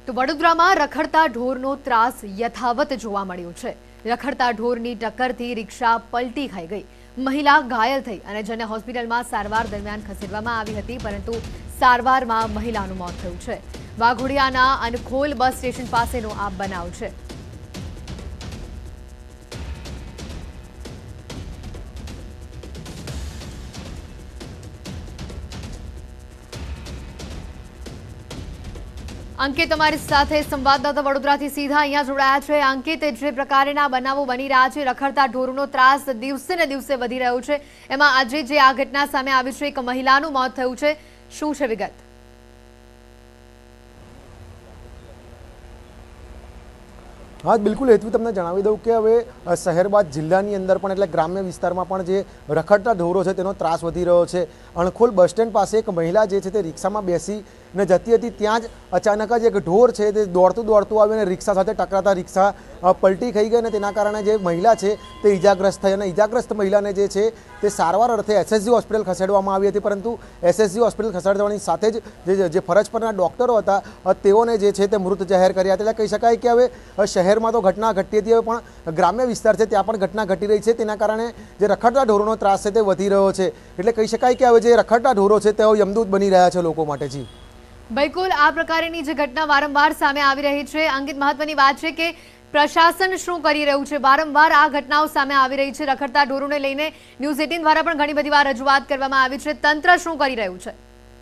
તો વડોદરામાં રખડતા ઢોરનો ત્રાસ યથાવત જોવા મળ્યો છે। રખડતા ઢોરની ટક્કરથી રિક્ષા પલટી ખાઈ ગઈ, મહિલા ઘાયલ થઈ અને જેને હોસ્પિટલમાં સારવાર દરમિયાન ખસેડવામાં આવી હતી, પરંતુ સારવારમાં મહિલાનું મોત થયું છે। વાઘોડિયાના અનખોલ બસ સ્ટેશન પાસેનો આ બનાવ છે। अंकित अमारी साथे संवाददाता वडोदराथी सीधा अहींया जोड़ाया छे। अंकित, जे प्रकारना बनावो बनी रह्या छे, रखड़ता ढोरनो त्रास दिवसे ने दिवसे वधी रह्यो छे, एमां आजे जे आ घटना सामे आवी छे, एक महिलानुं मौत थयुं छे, शुं छे विगत? हाँ बिल्कुल हेतु तमने जणावी दऊं के हवे शहरबाद जिल्लानी अंदर पण एटले ग्राम्य विस्तारमां पण जे रखड़ता ढोरो छे तेनो त्रास वधी रह्यो छे। अणखोल बस स्टेन्ड पासे एक महिला जे छे ते रिक्षामां बेसीने जती हती, त्यां ज अचानक ज एक ढोर छे ते दौड़तुं आवीने रिक्षा साथे टकराता रिक्षा पलटी खाई गई अने तेना कारणे जे महिला छे ते इजाग्रस्त थई अने इजाग्रस्त महिलाने जे छे ते सारवार अर्थे एसएसजी होस्पिटल खसेडवामां आवी हती, परंतु एसएसजी होस्पिटल खसेडवानी साथे ज जे फरज परना डॉक्टरो हता तेओने जे छे ते मृत जाहेर कर्या। એટલે કહી શકાય કે હવે શહેરમાં તો ઘટના ઘટતી હતી, હવે પણ ગ્રામ્ય વિસ્તાર છે ત્યાં પણ ઘટના ઘટી રહી છે, તેના કારણે જે રખડતા ઢોરોનો ત્રાસ છે તે વધી રહ્યો છે। એટલે કહી શકાય કે હવે જે રખડતા ઢોરો છે તેઓ યમદૂત બની રહ્યા છે લોકો માટે। જી બિલકુલ, આ પ્રકારની જે ઘટના વારંવાર સામે આવી રહી છે, અંકિત, મહત્વની વાત છે કે પ્રશાસન શું કરી રહ્યું છે? વારંવાર આ ઘટનાઓ સામે આવી રહી છે, રખડતા ઢોરોને લઈને ન્યૂઝ 18 દ્વારા પણ ઘણી બધી વાર રજૂઆત કરવામાં આવી છે, તંત્ર શું કરી રહ્યું છે?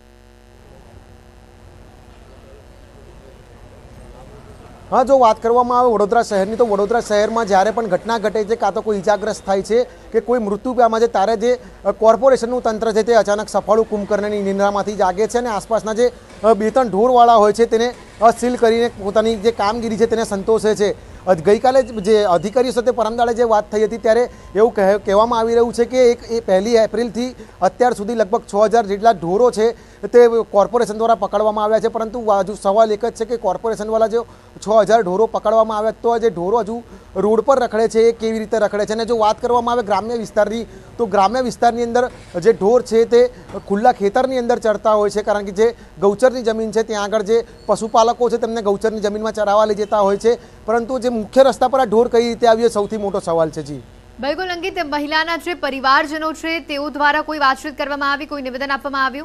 हाँ जो बात करवामां आवे वडोदरा शहरनी, तो वडोदरा शहर में ज्यारे पण घटना घटे छे, कां तो कोई इजाग्रस्त थाय छे के कोई मृत्यु पामे छे, त्यारे जे कोर्पोरेशननुं तंत्र छे ते अचानक सफाळु कुंभकर्णनी निंद्रामांथी जागे छे अने आसपासना जे बे त्रण ढोरवाळा होय छे तेने सील करीने पोतानी जे कामगीरी छे तेने संतोषे छे। गई काले जे अधिकारीओ साथे परमदाड़े जे बात थई हती त्यारे एवुं कहेवामां आवी रह्युं छे के 1 एप्रिल थी अत्यार सुधी लगभग 6000 जेटला ढोरो छे ते कोर्पोरेशन द्वारा पकड़वामां आव्या छे, परंतु हजू सवाल एक ज छे के कोर्पोरेशनवाळा जो 6000 ढोरो पकड़वामां आव्या तो जे ढोरो हजू रोड पर रखड़े छे केवी रीते रखड़े छे। अने जो बात करवामां आवे ग्राम्य विस्तारनी, तो ग्राम्य विस्तारनी अंदर जे ढोर छे ते खुल्ला खेतरनी अंदर चरता होय छे, कारण के जे गौचरनी जमीन छे त्यां आगळ जे पशुपालको छे तेमने गौचरनी जमीनमां चरावा लई जता होय छे, परंतु जे मुख्य रस्ता पर आ ढोर कई रीते आवी सौथी मोटो सवाल छे। जी बिल्कुल अंकित, महिलाना जे परिवारजनो छे तेओ द्वारा कोई वातचीत करवामां आवी, कोई निवेदन आपवामां आव्युं?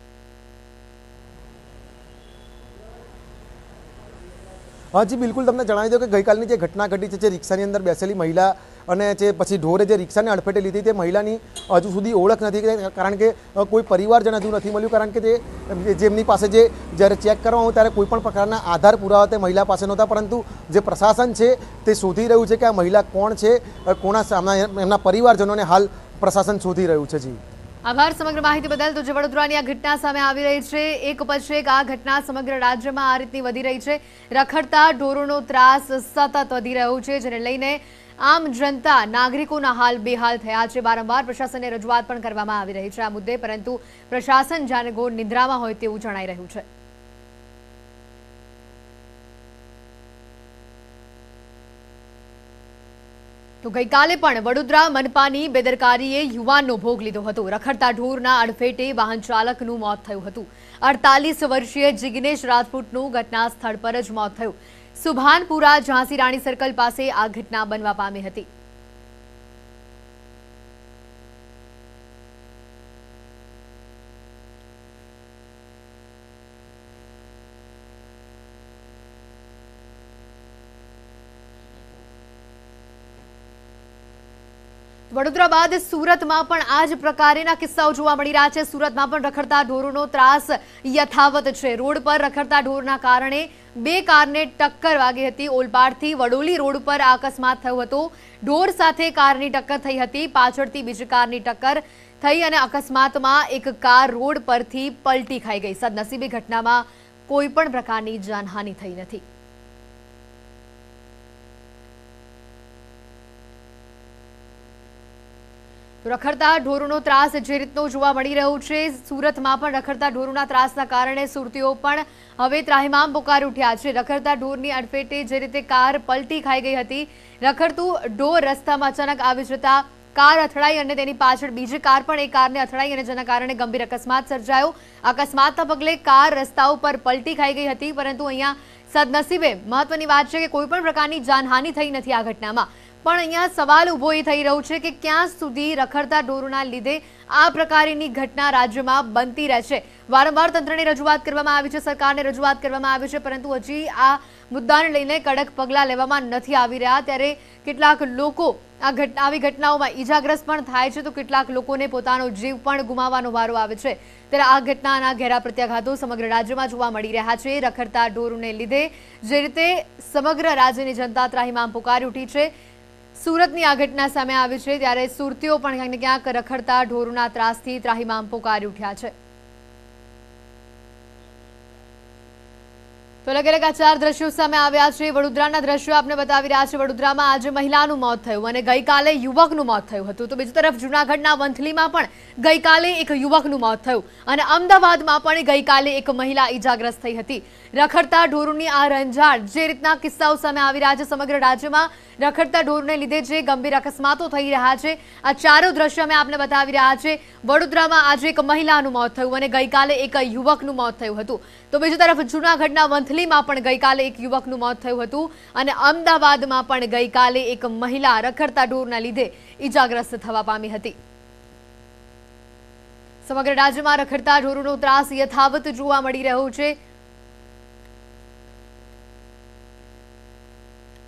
हाँ जी बिल्कुल, तमने जणावी दो कि गई कालनी जे घटना घटी छे, रिक्षानी अंदर बेसेली महिला अने जे पछी ढोरे जे रिक्षाने अडफेटे लीधी ते महिलानी हजू सुधी ओळख नथी, कारण के कोई परिवारजन हजू नथी मळ्युं, कारण के जेमनी पासे जे ज्यारे चेक करवा आव्युं त्यारे कोईपण प्रकारना आधार पुरावा ते महिला पासे नहोता, परंतु जे प्रशासन छे ते शोधी रह्युं छे के आ महिला कोण छे, कोना सामे एमना परिवारजनोने हाल प्रशासन शोधी रह्युं छे। जी आभार समग्र माहिती बदल। तो वडोदरानी आ घटना सामे आवी रही छे, एक पछी एक आ घटना समग्र राज्यमां आ रीतनी वधी रही छे। रखड़ता ढोरोनो त्रास सतत वधी रह्यो छे, जेने लईने आम जनता नागरिकोना हाल बेहाल थया छे। वारंवार प्रशासनने रजूआत पण करवामां आवी रही छे आ मुद्दे, परंतु प्रशासन जाने घोर निद्रामां होय तेवुं जणाई रह्युं छे। तो गई काले पण वडोदरा मनपानी बेदरकारीए युवाननो भोग लीधो हतो। रखड़ता ढोरना अडफेटे वाहन चालकनुं मौत थयुं हतुं। 48 वर्षीय जिग्नेश राजपूतनुं घटना स्थळ पर ज मौत थयुं। सुभानपुरा झांसी राणी सर्कल पासे आ घटना बनवा पामी हती। वडोदरा बाद सूरत में पण आज प्रकारना किस्साओ जोवा मळी रह्या छे। सूरत में पण रखड़ता ढोरोनो त्रास यथावत छे। रोड पर रखड़ता ढोरना कारणे 2 कारने टक्कर वागी हती। ओलपाडथी वडोली रोड पर आ अकस्मात थयो हतो। ढोर साथे कारनी टक्कर थई हती। पाछळथी बीजी कारनी टक्कर थई अने अकस्मातमां एक कार रोड परथी पलटी खाई गई। सदनसीबे घटनामां कोईपण प्रकारनी जानहानि थई नथी। रखड़ता ढोरोनो त्रास जे रीतनो जोवा मळी रह्यो छे, सूरतमां पण रखड़ता ढोरोना त्रासना कारणे सुरतीओ पण हवे ત્રાહિમામ पुकारी उठ्या छे। रखड़ता ढोरनी अडफेटे जे रीते कार पलटी खाई गई हती, रखड़तुं ढोर रસ્તામાં अचानक આવી जता कार અથડાઈ અને તેની પાછળ બીજી કાર પણ એક કારને અથડાઈ અને જેના કારણે ગંભીર અકસ્માત સર્જાયો। અકસ્માતના પગલે કાર રસ્તા ઉપર પલટી ખાઈ ગઈ હતી, પરંતુ અહીંયા સદનસીબે મહત્વની વાત છે કે કોઈ પણ પ્રકારની જાનહાનિ થઈ નથી આ ઘટનામાં, પણ અહીંયા સવાલ ઊભો એ થઈ રહ્યો છે કે ક્યાં સુધી રખડતા ઢોરોના લીધે આ પ્રકારની ઘટના રાજ્યમાં બનતી રહેશે। વારંવાર તંત્રને રજૂઆત કરવામાં આવી છે, સરકારને રજૂઆત કરવામાં આવી છે, પરંતુ હજી આ મુદ્દાને લઈને કડક પગલાં લેવામાં નથી આવી રહ્યા। ત્યારે કેટલાક લોકો આવી ઘટનાઓમાં ઈજાગ્રસ્ત પણ થાય છે, તો કેટલાક લોકોને પોતાનો જીવ પણ ગુમાવવાનો વારો આવે છે। ત્યારે આ ઘટનાના ઘેરા પ્રત્યાઘાતો સમગ્ર રાજ્યમાં જોવા મળી રહ્યા છે। રખડતા ઢોરોને લીધે જે રીતે સમગ્ર રાજ્યની જનતા ત્રાહિમામ પુકારી ઉઠી છે, સુરતની આ ઘટના સામે આવી છે, ત્યારે સુરતીઓ પણ ક્યાંક ને ક્યાંક રખડતા ઢોરોના ત્રાસથી ત્રાહિમામ પુકારી ઉઠ્યા છે। તો અલગ અલગ આ 4 દ્રશ્યો સામે આવ્યા છે। વડોદરાના દ્રશ્યો આપને બતાવી રહ્યા છે। વડોદરામાં આજે મહિલાનું મોત થયું અને ગઈકાલે યુવકનું મોત થયું હતું, તો બીજી તરફ જૂનાગઢના વંથલીમાં પણ ગઈકાલે એક યુવકનું મોત થયું અને અમદાવાદમાં પણ ગઈકાલે એક મહિલા ઈજાગ્રસ્ત થઈ હતી। રખડતા ઢોરોની આ રંજાડ, જે રીતના કિસ્સાઓ સામે આવી રહ્યા છે સમગ્ર રાજ્યમાં, રખડતા ઢોરને લીધે જે ગંભીર અકસ્માતો થઈ રહ્યા છે, આ ચારો દ્રશ્યો અમે આપને બતાવી રહ્યા છે। વડોદરામાં આજે એક મહિલાનું મોત થયું અને ગઈકાલે એક યુવકનું મોત થયું હતું, તો બીજી તરફ જૂનાગઢના વંથલીમાં પણ ગઈકાલે એક યુવકનું મોત થયું હતું અને અમદાવાદમાં પણ ગઈકાલે એક મહિલા રખડતા ઢોરના લીધે ઈજાગ્રસ્ત થવા પામી હતી। સમગ્ર રાજ્યમાં રખડતા ઢોરોનો ત્રાસ યથાવત જોવા મળી રહ્યો છે।